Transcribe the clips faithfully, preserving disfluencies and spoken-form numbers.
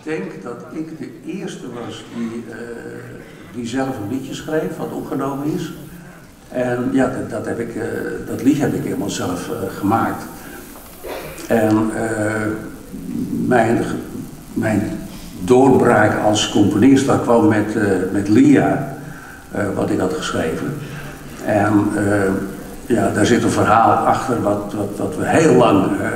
denk dat ik de eerste was die, uh, die zelf een liedje schreef, wat opgenomen is. En ja, dat, dat, heb ik, uh, dat liedje heb ik helemaal zelf uh, gemaakt. En uh, mijn, mijn doorbraak als componist, dat kwam met, uh, met Lia, uh, wat ik had geschreven. En uh, ja, daar zit een verhaal achter wat, wat, wat we heel lang uh,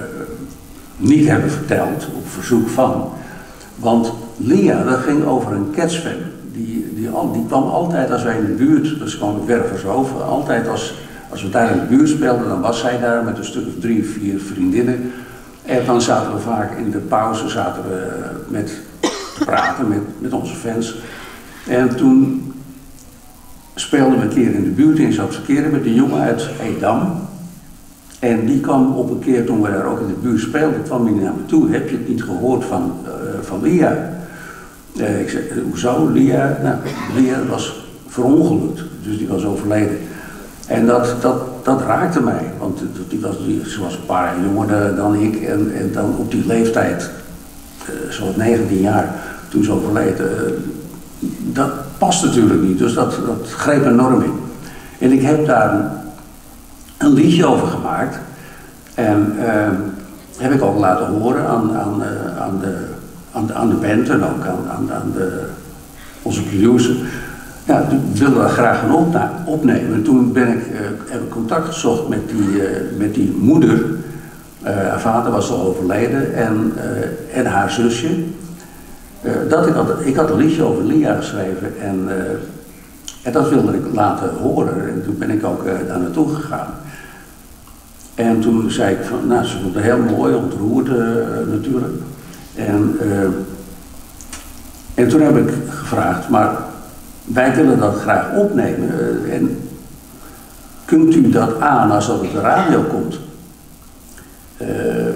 niet hebben verteld, op verzoek van. Want Lia, dat ging over een catsfan. Die, die, die kwam altijd als wij in de buurt, dus kwam de Wervers over, altijd als, als we daar in de buurt speelden, dan was zij daar met een stuk of drie, vier vriendinnen. En dan zaten we vaak in de pauze zaten we met te praten met, met onze fans. En toen speelden we een keer in de buurt in zat verkeren met een jongen uit Edam. En die kwam op een keer, toen we daar ook in de buurt speelden, kwam hij naar me toe. Heb je het niet gehoord van, uh, van Lia? Uh, ik zei, hoezo Lia? Nou, Lia was verongelukt, dus die was overleden. En dat, dat, dat raakte mij, want die was, die, ze was een paar jaar jonger dan ik. En, en dan op die leeftijd, uh, zo'n negentien jaar, toen ze overleed. Uh, dat past natuurlijk niet, dus dat, dat greep enorm in. En ik heb daar een, een liedje over gemaakt. En uh, heb ik ook laten horen aan, aan, uh, aan, de, aan, de, aan de band en ook aan, aan, aan de, onze producer. Ja, toen wilde dat graag gaan opna opnemen. En toen ben ik, uh, heb ik contact gezocht met die, uh, met die moeder. Uh, haar vader was al overleden en, uh, en haar zusje. Uh, dat ik, had, ik had een liedje over Lia geschreven en, uh, en dat wilde ik laten horen. En toen ben ik ook uh, daar naartoe gegaan. En toen zei ik van, nou, ze vond het heel mooi, ontroerd uh, natuurlijk. En, uh, en toen heb ik gevraagd, maar wij willen dat graag opnemen. Uh, en kunt u dat aan als dat op de radio komt? Uh,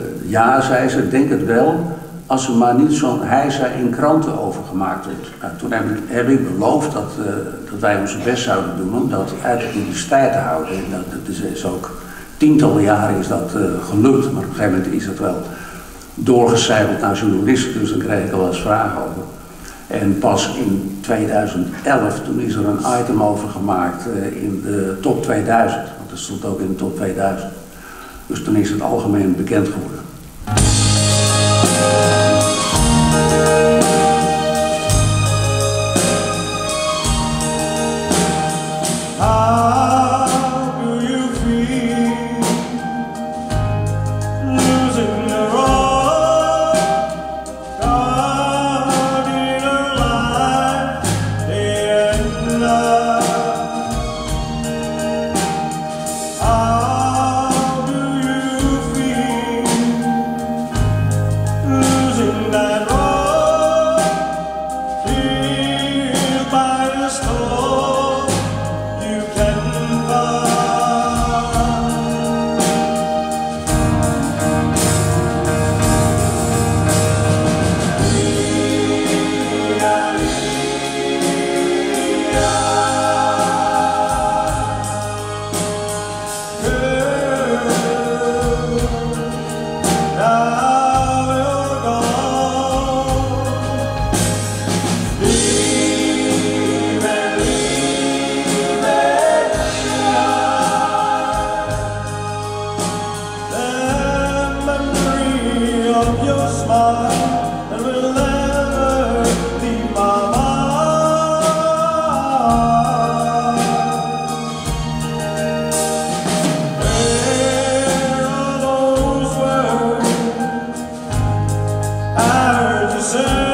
ja, zei ze, ik denk het wel. Als er maar niet zo'n hijza in kranten over gemaakt wordt. Nou, toen heb ik, heb ik beloofd dat, uh, dat wij onze best zouden doen om dat uit de publiciteit te houden. En dat, dat is, is ook tientallen jaren is dat uh, gelukt, maar op een gegeven moment is dat wel doorgecijpeld naar journalisten, dus dan kreeg ik al wel eens vragen over. En pas in tweeduizend elf, toen is er een item over gemaakt uh, in de top tweeduizend, want dat stond ook in de top tweeduizend. Dus toen is het algemeen bekend geworden. Say